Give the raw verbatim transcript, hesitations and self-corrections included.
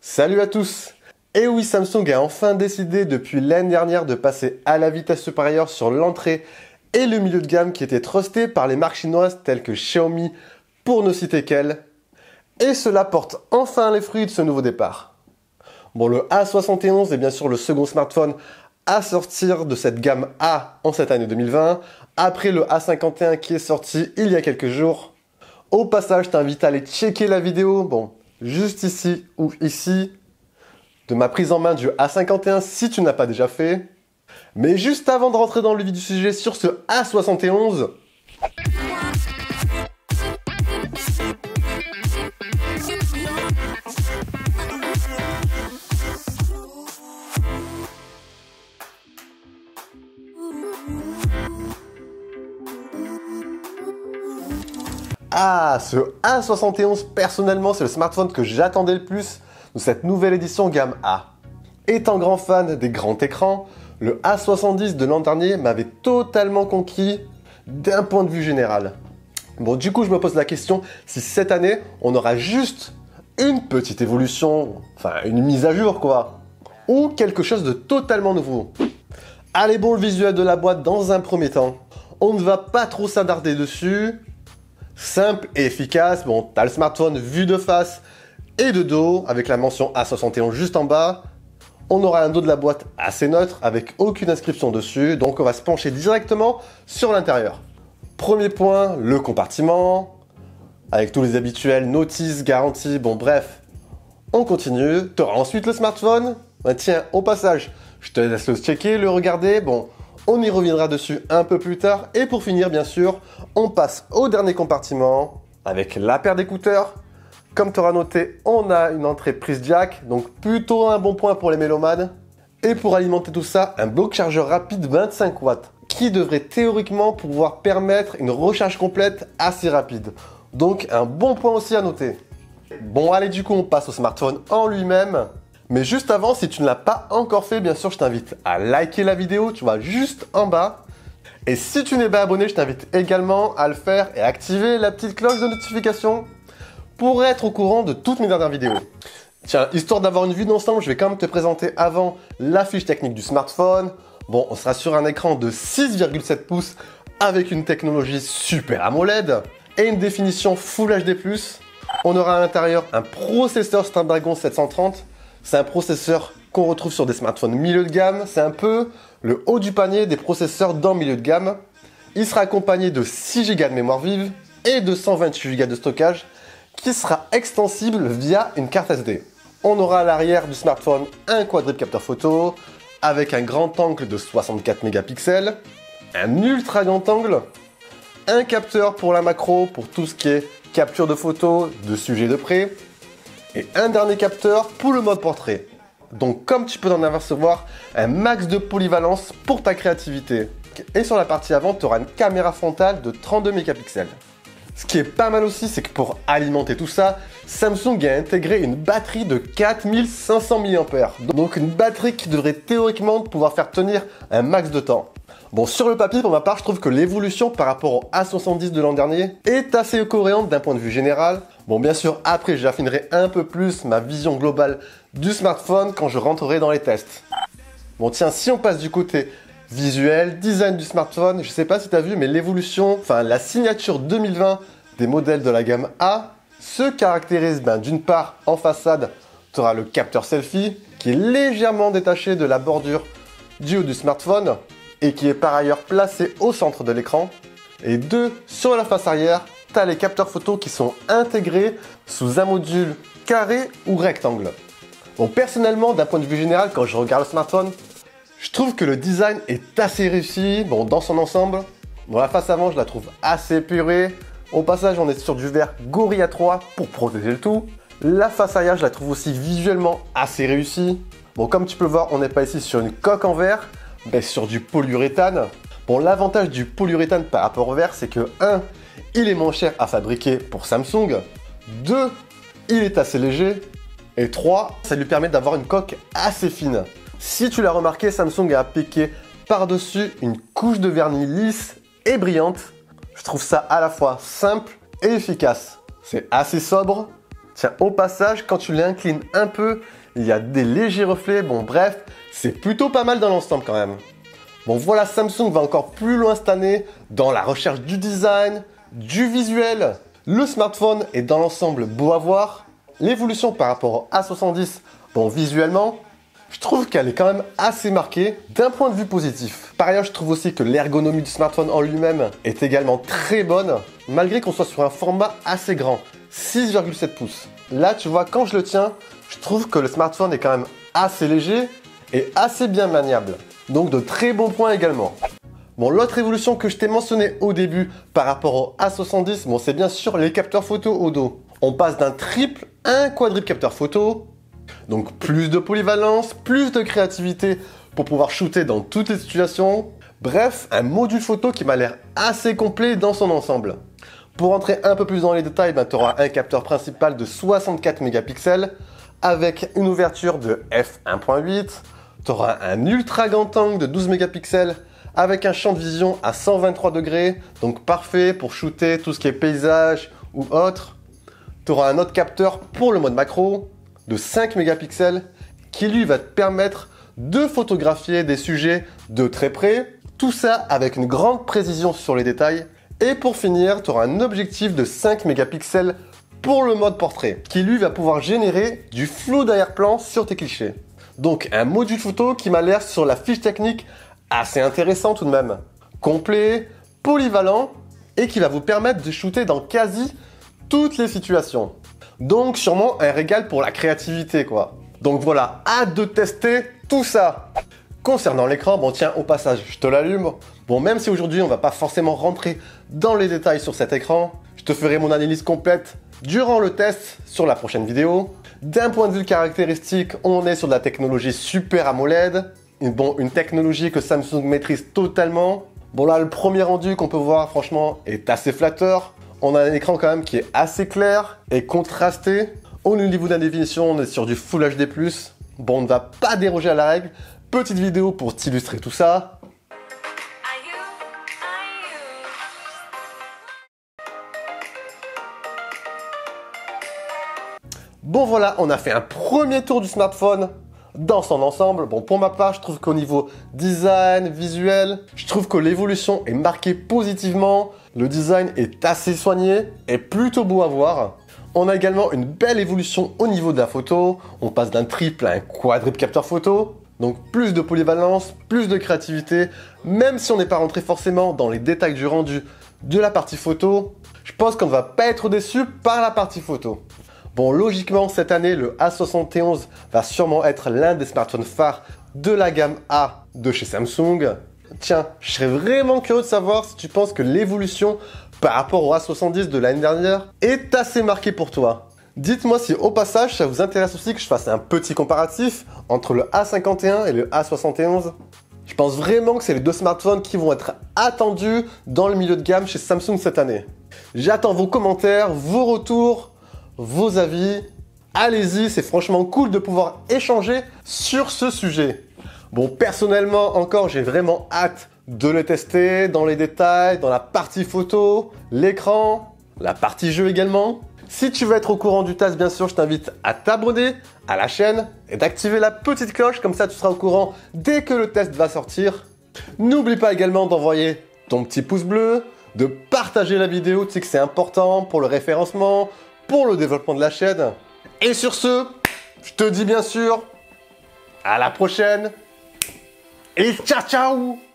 Salut à tous! Et oui, Samsung a enfin décidé depuis l'année dernière de passer à la vitesse supérieure sur l'entrée et le milieu de gamme qui étaient trustés par les marques chinoises telles que Xiaomi, pour ne citer qu'elles. Et cela porte enfin les fruits de ce nouveau départ. Bon, le A soixante et onze est bien sûr le second smartphone à sortir de cette gamme A en cette année deux mille vingt, après le A cinquante et un qui est sorti il y a quelques jours. Au passage, je t'invite à aller checker la vidéo, bon, juste ici ou ici, de ma prise en main du A cinquante et un si tu n'as pas déjà fait. Mais juste avant de rentrer dans le vif du sujet sur ce A soixante et onze, Ah, ce A soixante et onze, personnellement, c'est le smartphone que j'attendais le plus de cette nouvelle édition gamme A. Étant grand fan des grands écrans, le A soixante-dix de l'an dernier m'avait totalement conquis d'un point de vue général. Bon, du coup, je me pose la question si cette année, on aura juste une petite évolution, enfin une mise à jour quoi, ou quelque chose de totalement nouveau. Allez, bon, le visuel de la boîte dans un premier temps. On ne va pas trop s'attarder dessus. Simple et efficace, bon, t'as le smartphone vu de face et de dos, avec la mention A soixante et onze juste en bas. On aura un dos de la boîte assez neutre, avec aucune inscription dessus, donc on va se pencher directement sur l'intérieur. Premier point, le compartiment, avec tous les habituels, notices, garanties, bon bref. On continue, t'auras ensuite le smartphone. Ben, tiens, au passage, je te laisse le checker, le regarder, bon... On y reviendra dessus un peu plus tard. Et pour finir, bien sûr, on passe au dernier compartiment avec la paire d'écouteurs. Comme tu auras noté, on a une entrée prise jack, donc plutôt un bon point pour les mélomanes. Et pour alimenter tout ça, un bloc chargeur rapide vingt-cinq watts qui devrait théoriquement pouvoir permettre une recharge complète assez rapide. Donc un bon point aussi à noter. Bon, allez, du coup, on passe au smartphone en lui-même. Mais juste avant, si tu ne l'as pas encore fait, bien sûr, je t'invite à liker la vidéo, tu vois, juste en bas. Et si tu n'es pas abonné, je t'invite également à le faire et à activer la petite cloche de notification pour être au courant de toutes mes dernières vidéos. Tiens, histoire d'avoir une vue d'ensemble, je vais quand même te présenter avant la fiche technique du smartphone. Bon, on sera sur un écran de six virgule sept pouces avec une technologie Super AMOLED et une définition Full H D plus. On aura à l'intérieur un processeur Snapdragon sept cent trente. C'est un processeur qu'on retrouve sur des smartphones milieu de gamme. C'est un peu le haut du panier des processeurs dans milieu de gamme. Il sera accompagné de six giga de mémoire vive et de cent vingt-huit giga de stockage qui sera extensible via une carte S D. On aura à l'arrière du smartphone un quadruple capteur photo avec un grand angle de soixante-quatre mégapixels, un ultra grand angle, un capteur pour la macro pour tout ce qui est capture de photos de sujets de près, et un dernier capteur pour le mode portrait. Donc comme tu peux en apercevoir, un max de polyvalence pour ta créativité. Et sur la partie avant, tu auras une caméra frontale de trente-deux mégapixels. Ce qui est pas mal aussi, c'est que pour alimenter tout ça, Samsung a intégré une batterie de quatre mille cinq cents milliampères heure. Donc une batterie qui devrait théoriquement pouvoir faire tenir un max de temps. Bon, sur le papier, pour ma part, je trouve que l'évolution par rapport au A soixante-dix de l'an dernier est assez cohérente d'un point de vue général. Bon, bien sûr, après, j'affinerai un peu plus ma vision globale du smartphone quand je rentrerai dans les tests. Bon, tiens, si on passe du côté visuel, design du smartphone, je sais pas si tu as vu, mais l'évolution, enfin la signature deux mille vingt des modèles de la gamme A se caractérise ben, d'une part en façade, tu auras le capteur selfie qui est légèrement détaché de la bordure du haut du smartphone et qui est par ailleurs placé au centre de l'écran. Et deux, sur la face arrière, tu as les capteurs photo qui sont intégrés sous un module carré ou rectangle. Bon, personnellement, d'un point de vue général, quand je regarde le smartphone, je trouve que le design est assez réussi, bon, dans son ensemble. Bon, la face avant, je la trouve assez épurée. Au passage, on est sur du verre Gorilla trois pour protéger le tout. La face arrière, je la trouve aussi visuellement assez réussie. Bon, comme tu peux le voir, on n'est pas ici sur une coque en verre, mais sur du polyuréthane. Bon, l'avantage du polyuréthane par rapport au verre, c'est que un, il est moins cher à fabriquer pour Samsung. deux, il est assez léger. Et trois, ça lui permet d'avoir une coque assez fine. Si tu l'as remarqué, Samsung a appliqué par-dessus une couche de vernis lisse et brillante. Je trouve ça à la fois simple et efficace. C'est assez sobre, Tiens, au passage, quand tu l'inclines un peu, il y a des légers reflets. Bon, bref, c'est plutôt pas mal dans l'ensemble quand même. Bon, voilà, Samsung va encore plus loin cette année dans la recherche du design, du visuel. Le smartphone est dans l'ensemble beau à voir. L'évolution par rapport au A soixante-dix, bon, visuellement, je trouve qu'elle est quand même assez marquée d'un point de vue positif. Par ailleurs, je trouve aussi que l'ergonomie du smartphone en lui-même est également très bonne, malgré qu'on soit sur un format assez grand, six virgule sept pouces. Là, tu vois, quand je le tiens, je trouve que le smartphone est quand même assez léger et assez bien maniable. Donc de très bons points également. Bon, l'autre évolution que je t'ai mentionnée au début par rapport au A soixante-dix, bon, c'est bien sûr les capteurs photo au dos. On passe d'un triple à un quadruple capteur photo. Donc plus de polyvalence, plus de créativité pour pouvoir shooter dans toutes les situations. Bref, un module photo qui m'a l'air assez complet dans son ensemble. Pour entrer un peu plus dans les détails, ben, tu auras un capteur principal de soixante-quatre mégapixels avec une ouverture de f un point huit. Tu auras un ultra grand angle de douze mégapixels avec un champ de vision à cent vingt-trois degrés, donc parfait pour shooter tout ce qui est paysage ou autre. Tu auras un autre capteur pour le mode macro de cinq mégapixels qui lui va te permettre de photographier des sujets de très près, tout ça avec une grande précision sur les détails. Et pour finir, tu auras un objectif de cinq mégapixels pour le mode portrait qui lui va pouvoir générer du flou d'arrière-plan sur tes clichés. Donc un module photo qui m'a l'air sur la fiche technique assez intéressant tout de même, complet, polyvalent et qui va vous permettre de shooter dans quasi toutes les situations. Donc sûrement un régal pour la créativité quoi. Donc voilà, hâte de tester tout ça. Concernant l'écran, bon tiens, au passage, je te l'allume. Bon, même si aujourd'hui on va pas forcément rentrer dans les détails sur cet écran, je te ferai mon analyse complète durant le test sur la prochaine vidéo. D'un point de vue caractéristique, on est sur de la technologie Super AMOLED. Bon, une technologie que Samsung maîtrise totalement. Bon là, le premier rendu qu'on peut voir, franchement, est assez flatteur. On a un écran quand même qui est assez clair et contrasté. Au niveau de la définition, on est sur du Full H D plus. Bon, on ne va pas déroger à la règle. Petite vidéo pour t'illustrer tout ça. Bon voilà, on a fait un premier tour du smartphone dans son ensemble. Bon, pour ma part, je trouve qu'au niveau design, visuel, je trouve que l'évolution est marquée positivement. Le design est assez soigné et plutôt beau à voir. On a également une belle évolution au niveau de la photo. On passe d'un triple à un quadruple capteur photo. Donc plus de polyvalence, plus de créativité. Même si on n'est pas rentré forcément dans les détails du rendu de la partie photo, je pense qu'on ne va pas être déçu par la partie photo. Bon, logiquement, cette année, le A soixante et onze va sûrement être l'un des smartphones phares de la gamme A de chez Samsung. Tiens, je serais vraiment curieux de savoir si tu penses que l'évolution par rapport au A soixante-dix de l'année dernière est assez marquée pour toi. Dites-moi si au passage, ça vous intéresse aussi que je fasse un petit comparatif entre le A cinquante et un et le A soixante et onze. Je pense vraiment que c'est les deux smartphones qui vont être attendus dans le milieu de gamme chez Samsung cette année. J'attends vos commentaires, vos retours, vos avis. Allez-y, c'est franchement cool de pouvoir échanger sur ce sujet. Bon, personnellement, encore, j'ai vraiment hâte de le tester dans les détails, dans la partie photo, l'écran, la partie jeu également. Si tu veux être au courant du test, bien sûr, je t'invite à t'abonner à la chaîne et d'activer la petite cloche, comme ça tu seras au courant dès que le test va sortir. N'oublie pas également d'envoyer ton petit pouce bleu, de partager la vidéo, tu sais que c'est important pour le référencement, pour le développement de la chaîne. Et sur ce, je te dis bien sûr à la prochaine et ciao ciao!